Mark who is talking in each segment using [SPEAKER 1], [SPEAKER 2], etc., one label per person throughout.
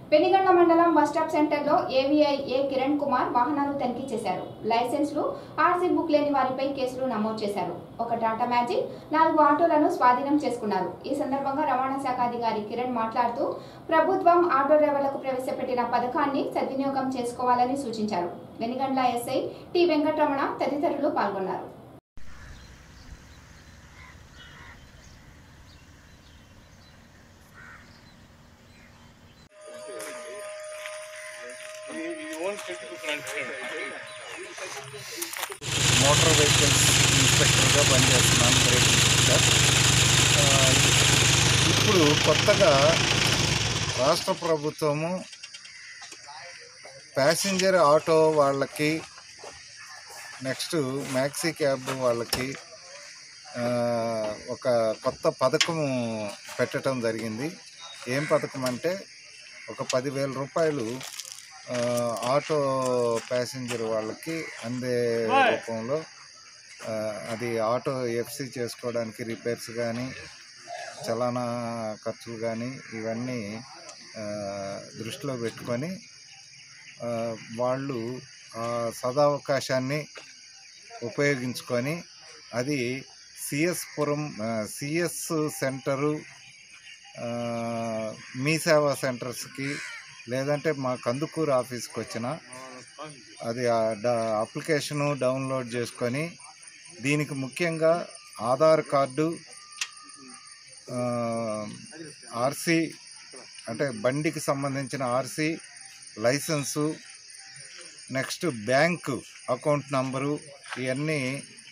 [SPEAKER 1] పెనుగండ్ల మండలం bus stop సెంటర్లో ఏవీఐ ఏ కిరణ్ కుమార్ వాహనాలు తనిఖీ చేశారు. లైసెన్స్లు, ఆర్సీ బుక్ లేని వారిపై కేసులు నమోదు చేశారు. ఒక టాటా మ్యాజిక్, 4 ఆటోలను స్వాధీనం చేసుకున్నారు. ఈ సందర్భంగా రవాణా శాఖ అధికారి కిరణ్ మాట్లాడుతూ ప్రభుత్వం ఆటో డ్రైవర్లకు ప్రవేశపెట్టిన పథకాన్ని సద్వినియోగం చేసుకోవాలని సూచించారు. వెనుగండ్ల ఎస్ఐ టి వెంకటరమణ తదితరులు పాల్గొన్నారు.
[SPEAKER 2] మోటార్ వెహికల్స్ ఇన్స్పెక్టర్గా పనిచేస్తున్నాను గ్రేట్ ఇన్స్పెక్టర్. ఇప్పుడు కొత్తగా రాష్ట్ర ప్రభుత్వము ప్యాసింజర్ ఆటో వాళ్ళకి, నెక్స్ట్ మ్యాక్సీ క్యాబ్ వాళ్ళకి ఒక కొత్త పథకం పెట్టడం జరిగింది. ఏం పథకం అంటే ఒక 10,000 రూపాయలు ఆటో ప్యాసింజర్ వాళ్ళకి అందే రూపంలో, అది ఆటో ఎఫ్సి చేసుకోవడానికి రిపేర్స్ కానీ, చలానా ఖర్చులు కానీ ఇవన్నీ దృష్టిలో పెట్టుకొని వాళ్ళు సదావకాశాన్ని ఉపయోగించుకొని అది సిఎస్ సెంటరు, మీ సేవా సెంటర్స్కి, లేదంటే మా కందుకూరు ఆఫీస్కి వచ్చిన అది అప్లికేషను డౌన్లోడ్ చేసుకొని దీనికి ముఖ్యంగా ఆధార్ కార్డు, ఆర్సీ అంటే బండికి సంబంధించిన RC, license, next bank account number ఇవన్నీ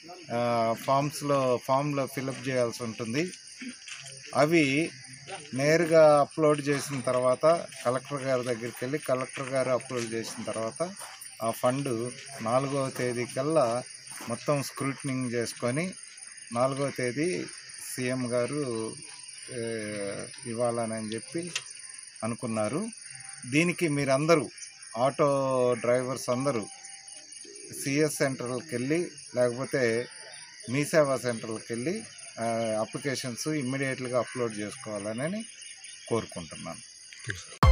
[SPEAKER 2] ఫామ్లో ఫిలప్ చేయాల్సి ఉంటుంది. అవి నేరుగా అప్లోడ్ చేసిన తర్వాత కలెక్టర్ గారి దగ్గరికి వెళ్ళి కలెక్టర్ గారు అప్లోడ్ చేసిన తర్వాత ఆ ఫండ్ 4వ తేదీకల్లా మొత్తం స్క్రూటినింగ్ చేసుకొని 4వ తేదీ సీఎం గారు ఇవ్వాలని చెప్పి అనుకున్నారు. దీనికి మీరందరూ ఆటో డ్రైవర్స్ అందరూ సిఎస్ సెంటర్కి వెళ్ళి లేకపోతే మీ సేవా సెంటర్కి వెళ్ళి అప్లికేషన్స్ ఇమ్మీడియట్గా అప్లోడ్ చేసుకోవాలని కోరుకుంటున్నాను.